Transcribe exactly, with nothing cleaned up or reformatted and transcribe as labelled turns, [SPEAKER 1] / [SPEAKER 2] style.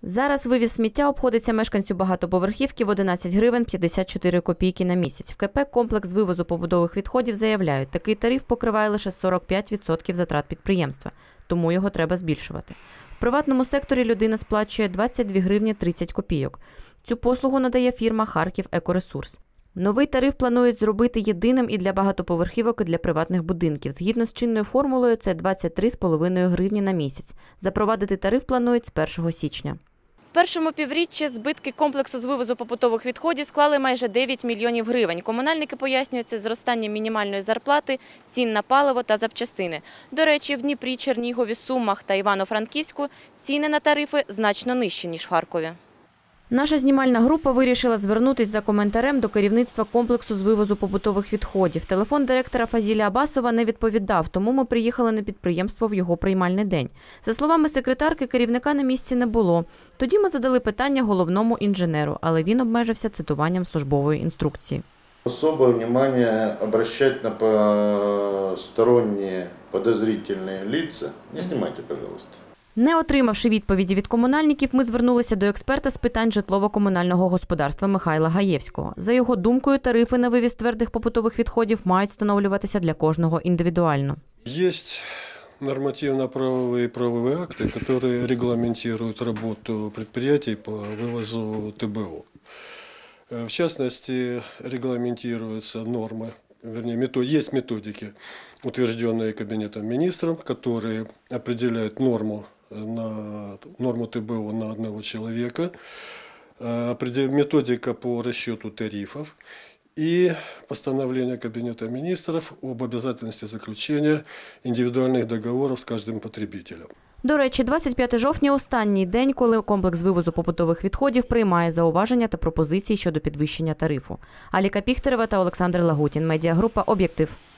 [SPEAKER 1] Зараз вивіз сміття обходиться мешканцю багатоповерхівки в одинадцять гривень п'ятдесят чотири копійки на місяць. В КП «Комплекс з вивозу побутових відходів» заявляють, такий тариф покриває лише сорок п'ять відсотків затрат підприємства, тому його треба збільшувати. В приватному секторі людина сплачує двадцять дві гривні тридцять копійок. Цю послугу надає фірма «Харків Екоресурс». Новий тариф планують зробити єдиним і для багатоповерхівок, і для приватних будинків. Згідно з чинною формулою, це двадцять три з половиною гривні на місяць. Запровадити тариф планують з першого січня. В першому півріччі збитки комплексу з вивозу побутових відходів склали майже дев'ять мільйонів гривень. Комунальники пояснюють це зростанням мінімальної зарплати, цін на паливо та запчастини. До речі, в Дніпрі, Чернігові, Сумах та Івано-Франківську ціни на тарифи значно нижчі, ніж в Харкові. Наша знімальна група вирішила звернутися за коментарем до керівництва комплексу з вивозу побутових відходів. Телефон директора Фазіля Абасова не відповідав, тому ми приїхали на підприємство в його приймальний день. За словами секретарки, керівника на місці не було. Тоді ми задали питання головному інженеру, але він обмежився цитуванням службової інструкції.
[SPEAKER 2] Особое внимание обращать на посторонние подозрительные лица не снимайте, пожалуйста.
[SPEAKER 1] Не отримавши відповіді від комунальників, ми звернулися до експерта з питань житлово-комунального господарства Михайла Гаєвського. За його думкою, тарифи на вивіз твердих побутових відходів мають встановлюватися для кожного індивідуально.
[SPEAKER 3] Є нормативно-правовые правовые акты, которые регламентируют работу предприятий по вывозу ТБО. В частности, регламентируются нормы, вернее, метод, есть методики, утвержденные Кабинетом министров, которые определяют норму, на, норму ТБО на одного человека, методика по расчету тарифов и постановление Кабинета министров об обязательности заключения индивидуальных договоров с каждым потребителем.
[SPEAKER 1] До речі, двадцять п'ятого жовтня – останній день, коли комплекс вивозу побутових відходів приймає зауваження та пропозиції щодо підвищення тарифу. Аліка Піхтерева та Олександр Лагутін. Медіагрупа «Об'єктив».